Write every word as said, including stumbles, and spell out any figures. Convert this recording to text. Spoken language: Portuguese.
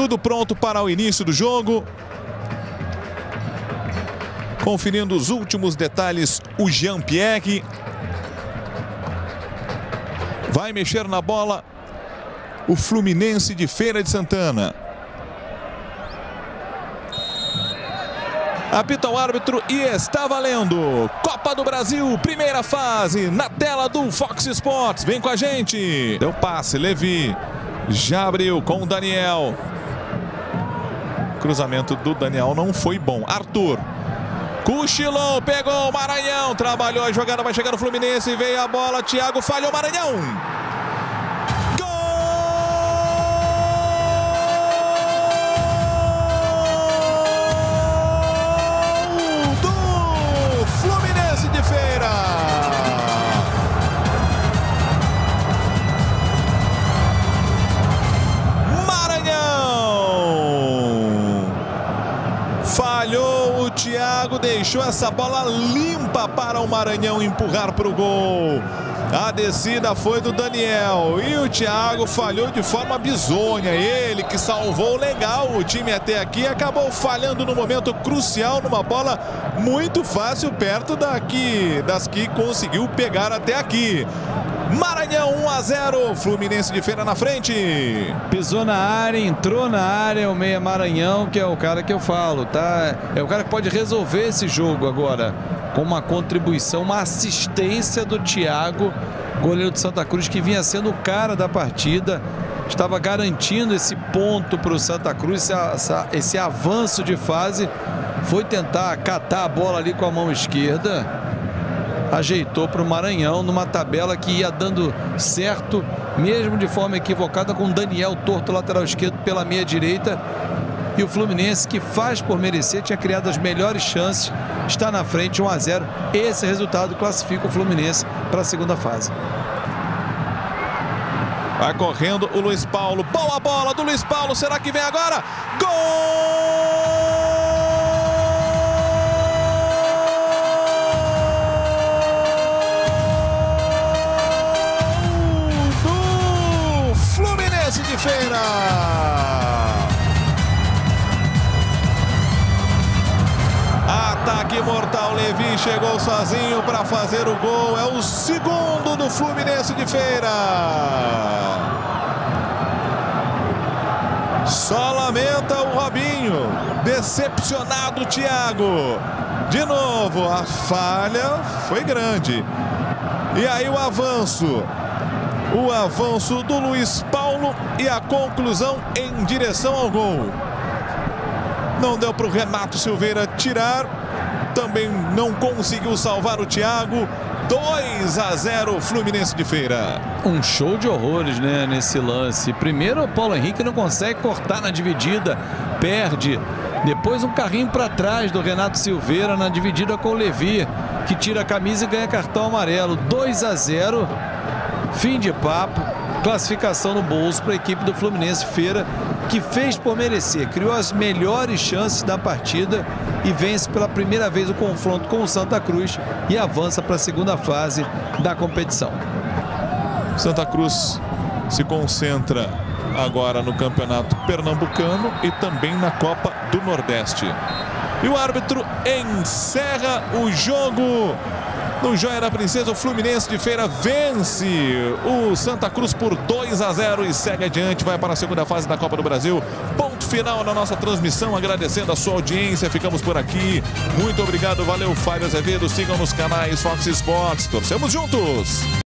Tudo pronto para o início do jogo. Conferindo os últimos detalhes, o Jean-Pierre vai mexer na bola. O Fluminense de Feira de Santana. Apita o árbitro e está valendo. Copa do Brasil, primeira fase, na tela do Fox Sports. Vem com a gente. Deu passe, Levi. Já abriu com o Daniel. Cruzamento do Daniel não foi bom. Arthur. Cochilou, pegou o Maranhão. Trabalhou a jogada, vai chegar no Fluminense. Veio a bola, Thiago falhou, Maranhão. Falhou o Thiago, deixou essa bola limpa para o Maranhão empurrar para o gol. A descida foi do Daniel e o Thiago falhou de forma bizonha. Ele que salvou legal o time até aqui, acabou falhando no momento crucial, numa bola muito fácil perto daqui, das que conseguiu pegar até aqui. Maranhão um a zero, Fluminense de Feira na frente. Pisou na área, entrou na área o meia Maranhão, que é o cara que eu falo, tá? É o cara que pode resolver esse jogo agora, com uma contribuição, uma assistência do Thiago, goleiro de Santa Cruz, que vinha sendo o cara da partida. Estava garantindo esse ponto para o Santa Cruz, essa, esse avanço de fase. Foi tentar catar a bola ali com a mão esquerda. Ajeitou para o Maranhão numa tabela que ia dando certo, mesmo de forma equivocada, com Daniel torto, lateral esquerdo, pela meia direita. E o Fluminense, que faz por merecer, tinha criado as melhores chances, está na frente um a zero. Esse resultado classifica o Fluminense para a segunda fase. Vai correndo o Luiz Paulo. Boa bola do Luiz Paulo. Será que vem agora? Gol! De Feira. Ataque mortal, Levi chegou sozinho para fazer o gol. É o segundo do Fluminense de Feira. Só lamenta o Robinho. Decepcionado o Thiago. De novo, a falha foi grande. E aí o avanço. O avanço do Luiz Paulo e a conclusão em direção ao gol. Não deu para o Renato Silveira tirar. Também não conseguiu salvar o Thiago. dois a zero Fluminense de Feira. Um show de horrores, né, nesse lance. Primeiro o Paulo Henrique não consegue cortar na dividida. Perde. Depois um carrinho para trás do Renato Silveira na dividida com o Levi, que tira a camisa e ganha cartão amarelo. dois a zero. Fim de papo, classificação no bolso para a equipe do Fluminense Feira, que fez por merecer, criou as melhores chances da partida e vence pela primeira vez o confronto com o Santa Cruz e avança para a segunda fase da competição. Santa Cruz se concentra agora no Campeonato Pernambucano e também na Copa do Nordeste. E o árbitro encerra o jogo. No Joia da Princesa, o Fluminense de Feira vence o Santa Cruz por dois a zero e segue adiante, vai para a segunda fase da Copa do Brasil. Ponto final na nossa transmissão, agradecendo a sua audiência, ficamos por aqui. Muito obrigado, valeu, Fábio Azevedo, sigam nos canais Fox Sports, torcemos juntos!